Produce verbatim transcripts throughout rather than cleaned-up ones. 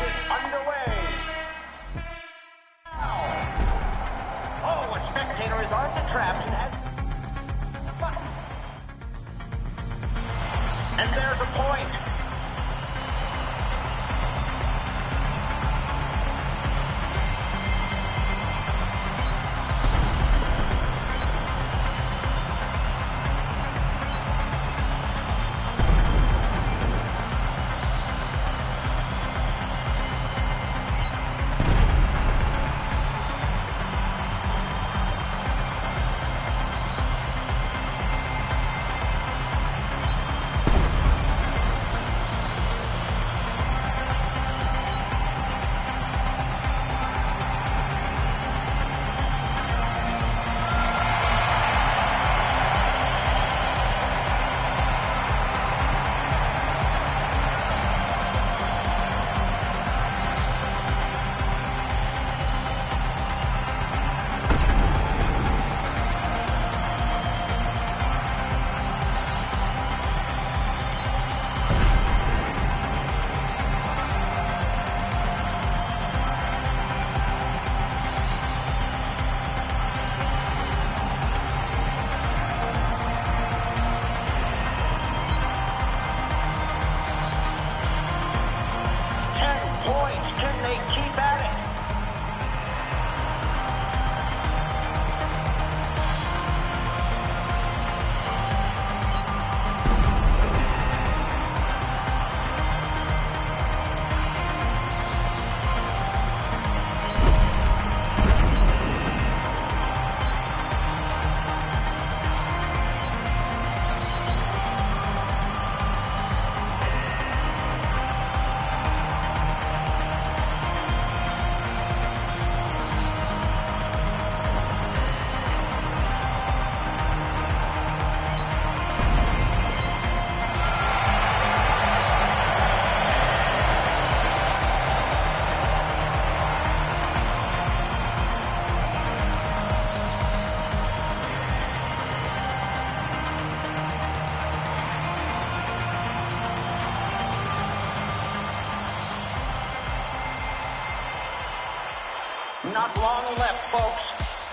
is underway. Now. Oh, a spectator is armed to traps and has... And there's a point. Not long left, folks.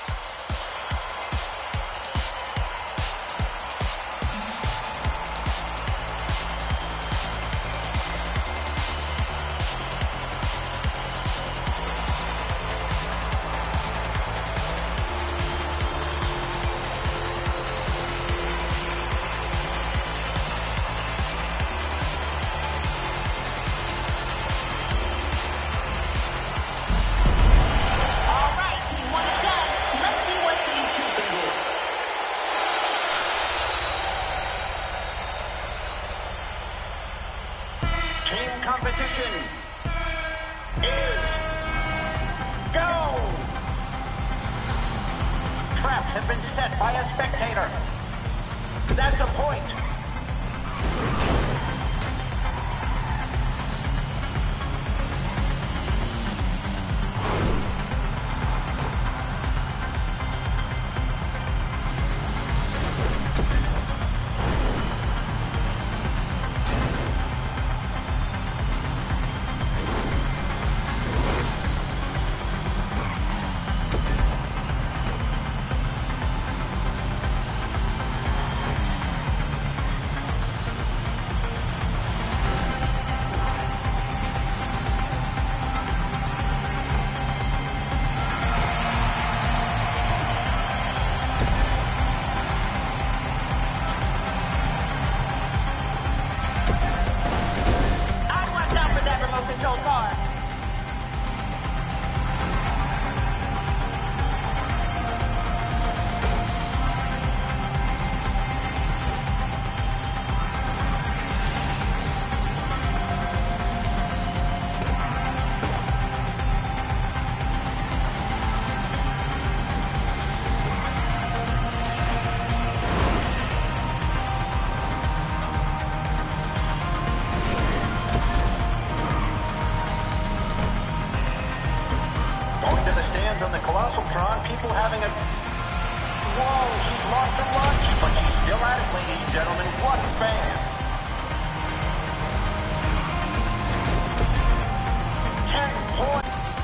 Competition is go! Traps have been set by a spectator. That's a point. On the Colossal Tron, people having a... Whoa, she's lost her lunch, but she's still at it, ladies and gentlemen. What a fan. ten points.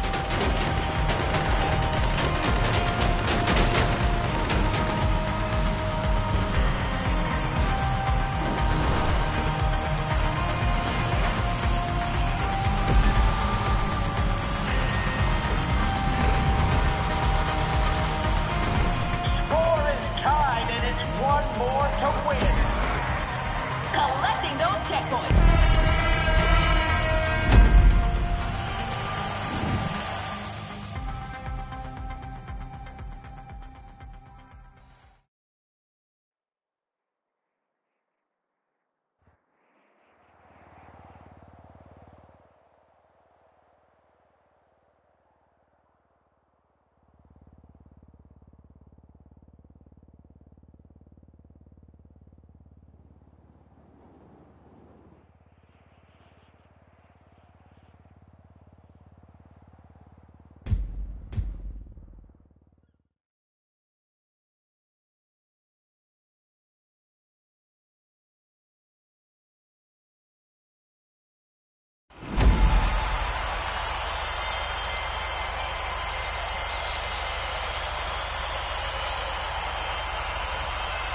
Score is tied, and it's one more to win. Collecting those checkpoints.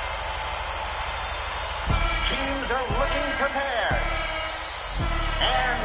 Teams are looking prepared. And